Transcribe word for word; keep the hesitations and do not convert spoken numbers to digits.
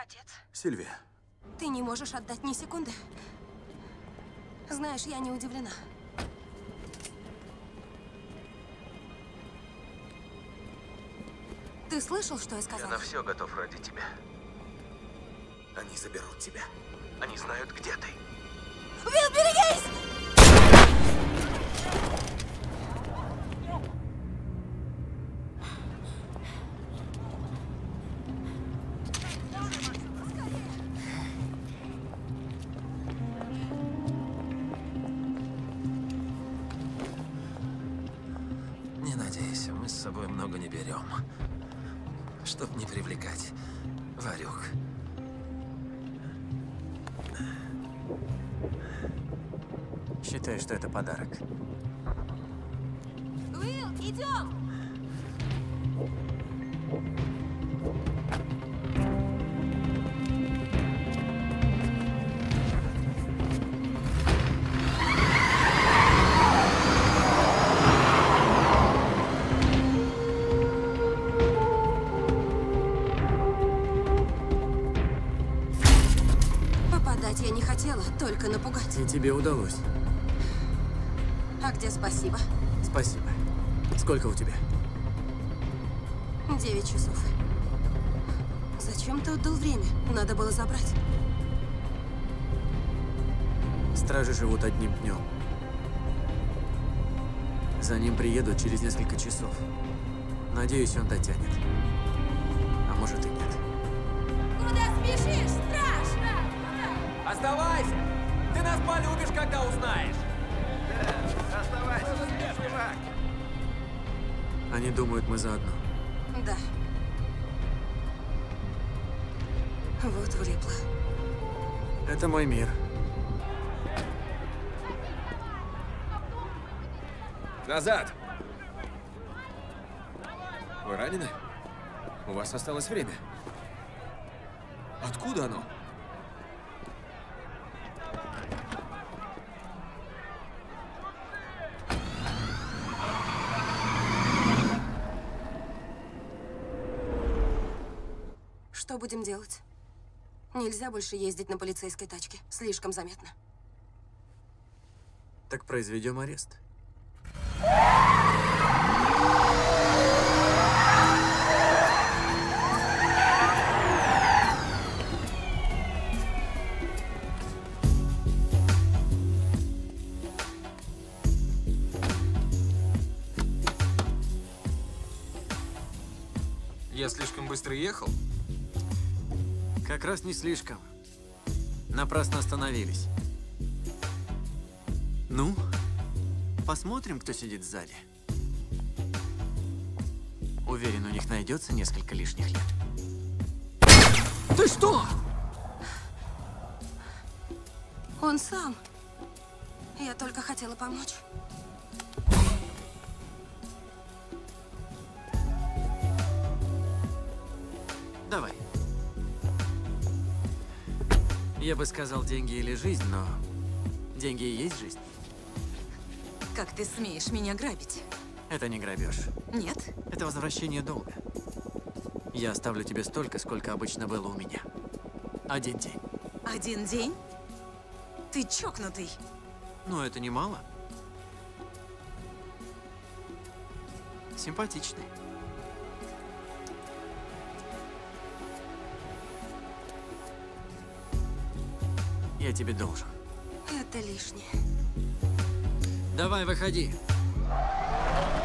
Отец. Сильвия. Ты не можешь отдать ни секунды. Знаешь, я не удивлена. Ты слышал, что я сказала? Я на все готов ради тебя. Они заберут тебя. Они знают, где ты. Уилл, берегись! Не надейся, мы с собой много не берем. Чтоб не привлекать ворюк. Считай, что это подарок. Уилл, идем! Попадать я не хотела, только напугать. И тебе удалось. А где спасибо? Спасибо. Сколько у тебя? Девять часов. Зачем ты отдал время? Надо было забрать. Стражи живут одним днем. За ним приедут через несколько часов. Надеюсь, он дотянет. А может и нет. Куда спешишь, страж? Оставайся! Ты нас полюбишь, когда узнаешь! Оставайся, чувак. Они думают, мы заодно. Да. Вот влипла. Это мой мир. Назад! Вы ранены? У вас осталось время. Откуда оно? Что будем делать? Нельзя больше ездить на полицейской тачке. Слишком заметно. Так произведем арест. Я слишком быстро ехал? Как раз не слишком. Напрасно остановились. Ну, посмотрим, кто сидит сзади. Уверен, у них найдется несколько лишних лет. Ты что? Он сам. Я только хотела помочь. Давай. Я бы сказал, деньги или жизнь, но деньги и есть жизнь. Как ты смеешь меня грабить? Это не грабеж. Нет? Это возвращение долга. Я оставлю тебе столько, сколько обычно было у меня. Один день. Один день? Ты чокнутый. Ну, это немало. Симпатичный. Я тебе должен. Это лишнее. Давай, выходи.